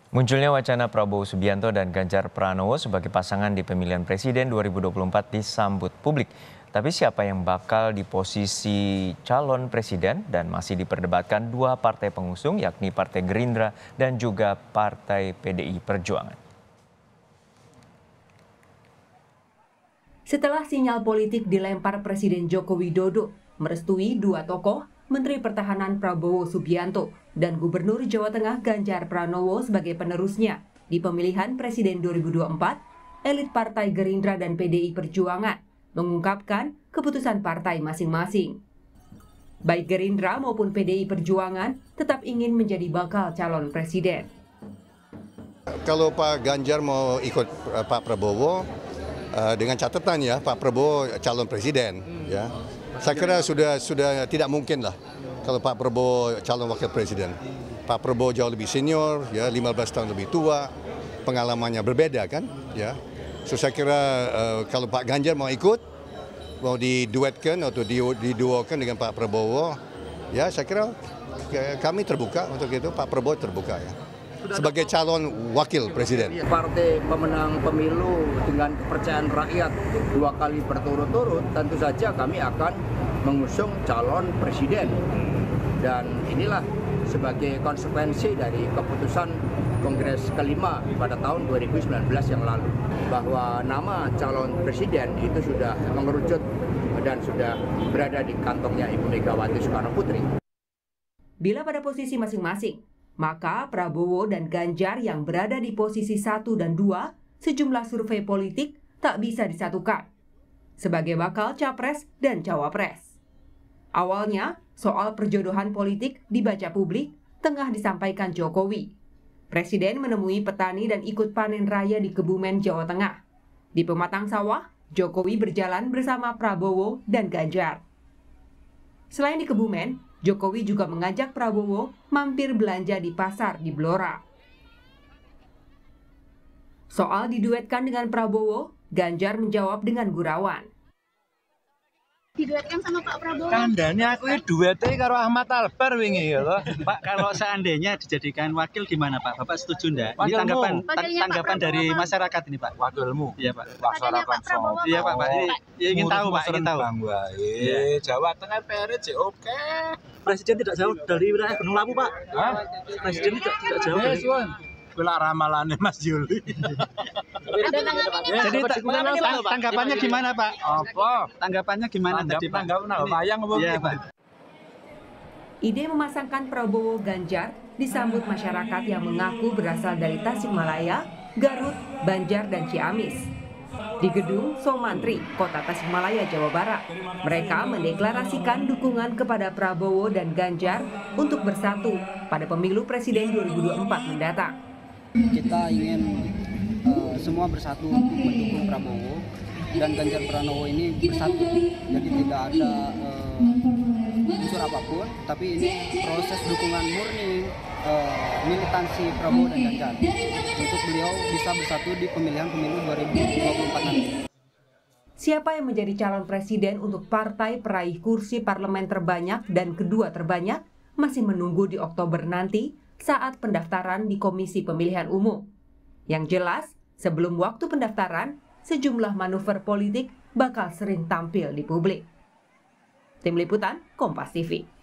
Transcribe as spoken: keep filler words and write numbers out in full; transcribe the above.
Munculnya wacana Prabowo Subianto dan Ganjar Pranowo sebagai pasangan di pemilihan presiden dua ribu dua puluh empat disambut publik. Tapi siapa yang bakal di posisi calon presiden dan masih diperdebatkan dua partai pengusung yakni Partai Gerindra dan juga Partai P D I Perjuangan. Setelah sinyal politik dilempar Presiden Joko Widodo merestui dua tokoh, Menteri Pertahanan Prabowo Subianto dan Gubernur Jawa Tengah Ganjar Pranowo sebagai penerusnya di pemilihan Presiden dua ribu dua puluh empat, elit Partai Gerindra dan P D I Perjuangan mengungkapkan keputusan partai masing-masing. Baik Gerindra maupun P D I Perjuangan tetap ingin menjadi bakal calon presiden. Kalau Pak Ganjar mau ikut uh, Pak Prabowo, uh, dengan catatan ya Pak Prabowo calon presiden, ya. Saya kira sudah sudah tidak mungkin lah kalau Pak Prabowo calon wakil presiden. Pak Prabowo jauh lebih senior, ya lima belas tahun lebih tua, pengalamannya berbeda kan, ya. So saya kira uh, kalau Pak Ganjar mau ikut, mau diduetkan atau diduokan dengan Pak Prabowo, ya saya kira kami terbuka untuk itu, Pak Prabowo terbuka ya. Sebagai calon wakil presiden. Partai pemenang pemilu dengan kepercayaan rakyat dua kali berturut-turut, tentu saja kami akan mengusung calon presiden. Dan inilah sebagai konsekuensi dari keputusan Kongres kelima pada tahun dua ribu sembilan belas yang lalu, bahwa nama calon presiden itu sudah mengerucut dan sudah berada di kantongnya Ibu Megawati Soekarno Putri. Bila pada posisi masing-masing, maka Prabowo dan Ganjar yang berada di posisi satu dan dua, sejumlah survei politik tak bisa disatukan sebagai bakal capres dan cawapres. Awalnya, soal perjodohan politik dibaca publik tengah disampaikan Jokowi. Presiden menemui petani dan ikut panen raya di Kebumen, Jawa Tengah. Di pematang sawah, Jokowi berjalan bersama Prabowo dan Ganjar. Selain di Kebumen, Jokowi juga mengajak Prabowo mampir belanja di pasar di Blora. Soal diduetkan dengan Prabowo, Ganjar menjawab dengan gurauan. Diduetkan sama Pak Prabowo. Kandane aku ini duetnya karo Ahmad Albar wingi ya loh. Pak, kalau seandainya dijadikan wakil gimana Pak? Bapak setuju enggak? Ini tanggapan tang, tanggapan dari masyarakat ini Pak. Wakilmu? Iya Pak. Masyarakat Prabowo. Iya Pak, Pak. Ini ya, ingin tahu Pak, ingin tahu. Iya. Jawa Tengah P R C oke. Presiden tidak jauh dari wilayah Gunung Lawu Pak. Hah? Presiden tidak, tidak jauh dari Kula ramalannya Mas Juli. Jadi tang tanggapannya gimana Pak? Apa? Tanggapannya gimana tadi Pak? Tanggapan wayang apa Iya Pak. Ide memasangkan Prabowo Ganjar disambut masyarakat yang mengaku berasal dari Tasikmalaya, Garut, Banjar, dan Ciamis. Di gedung Somantri, Kota Tasikmalaya, Jawa Barat, mereka mendeklarasikan dukungan kepada Prabowo dan Ganjar untuk bersatu pada pemilu Presiden dua ribu dua puluh empat mendatang. Kita ingin uh, semua bersatu untuk mendukung Prabowo dan Ganjar Pranowo ini bersatu. Jadi tidak ada uh, unsur apapun, tapi ini proses dukungan murni uh, militansi Prabowo dan Ganjar untuk beliau bisa bersatu di pemilihan pemilu dua ribu dua puluh empat nanti. Siapa yang menjadi calon presiden untuk partai peraih kursi parlemen terbanyak dan kedua terbanyak masih menunggu di Oktober nanti saat pendaftaran di Komisi Pemilihan Umum. Yang jelas, sebelum waktu pendaftaran, sejumlah manuver politik bakal sering tampil di publik. Tim Liputan, Kompas T V.